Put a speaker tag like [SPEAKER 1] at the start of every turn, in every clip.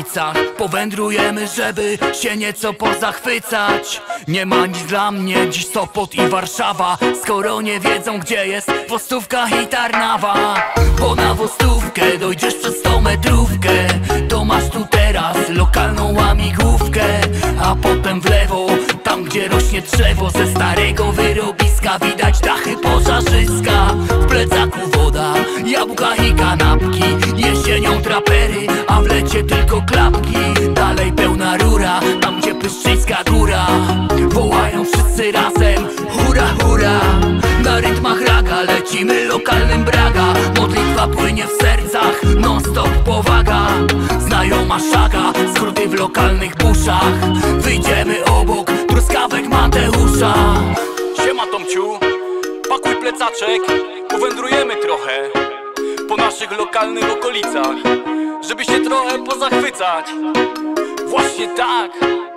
[SPEAKER 1] okolicach. Powędrujemy, żeby się nieco pozachwycać. Nie ma nic dla mnie, dziś Sopot i Warszawa. Skoro nie wiedzą, gdzie jest Wostówka i Tarnawa. Bo na Wostówkę dojdziesz przez 100-metrówkę. To masz tu teraz lokalną łamigłówkę. A potem w lewo, tam gdzie rośnie drzewo. Ze starego wyrobiska widać dachy pożarzyska. W plecaku woda, jabłka i kanapki. Jesienią trapery, a w lecie tylko klapki. Dalej pełna rura, tam gdzie Pyszyńska góra. Wołają wszyscy razem, hura, hura. Na rytmach raga lecimy lokalnym braga. Modlitwa płynie w sercach, non stop powaga. Znajoma szaga, skróty w lokalnych buszach. Wyjdziemy obok truskawek Mateusza.
[SPEAKER 2] Siema Tomciu, pakuj plecaczek. Powędrujemy trochę po naszych lokalnych okolicach, żeby się trochę pozachwycać. Właśnie tak.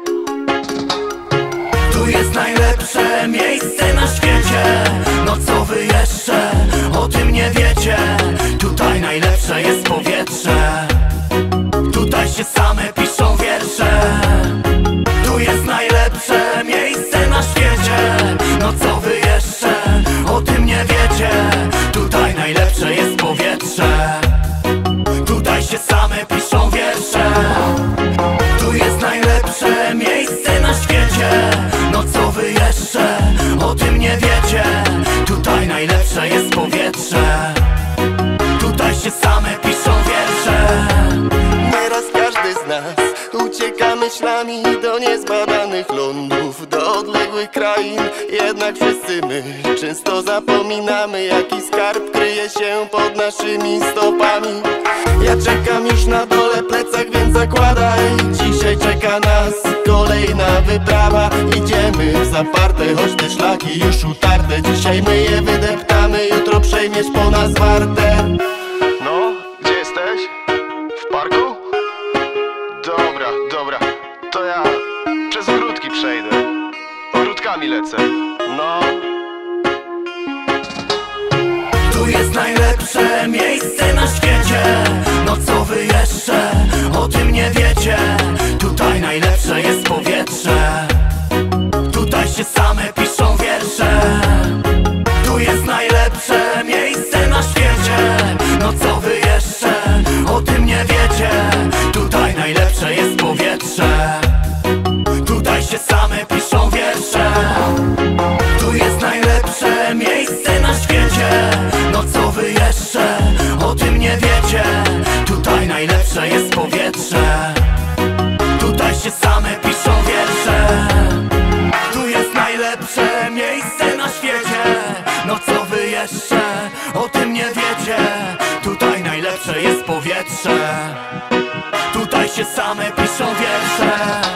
[SPEAKER 1] Tu jest najlepsze miejsce na świecie. No co wy jeszcze o tym nie wiecie? Tutaj najlepsze jest powietrze. Tutaj się same piszą wiersze. Tu jest najlepsze miejsce na świecie. No co wy jeszcze o tym nie wiecie? Tutaj najlepsze jest powietrze. Tutaj się same piszą wiersze. Tu jest najlepsze miejsce na świecie. No co wy jeszcze o tym nie wiecie? Tutaj najlepsze jest powietrze. Tutaj się same piszą wiersze.
[SPEAKER 3] Nieraz każdy z nas ucieka myślami do niezbadanych lądów, do odległych krain. Jednak wszyscy my często zapominamy, jaki skarb kryje się pod naszymi stopami. Ja czekam już na dole, plecak więc zakładaj. Dzisiaj czeka nas kolejna wyprawa. Idziemy w zaparte, choć te szlaki już utarte. Dzisiaj my je wydeptamy, jutro przejmiesz po nas warte.
[SPEAKER 4] No, gdzie jesteś? W parku? Dobra, dobra, to ja przez ogródki przejdę. Ogródkami lecę, no.
[SPEAKER 1] Tu jest najlepsze miejsce na świecie. No co wy jeszcze o tym nie wiecie? Tutaj najlepsze jest powietrze. Tutaj się same piszą wiersze. Tu jest najlepsze miejsce na świecie. No co wy jeszcze o tym nie wiecie? Tutaj najlepsze jest powietrze. Tutaj się same piszą wiersze. Tu jest najlepsze miejsce na świecie. No co wy jeszcze o tym nie wiecie? Tutaj najlepsze jest powietrze. Tutaj się same piszą wiersze. Tu jest najlepsze miejsce na świecie. No co wy jeszcze o tym nie wiecie? Tutaj najlepsze jest powietrze. Tutaj się same piszą wiersze.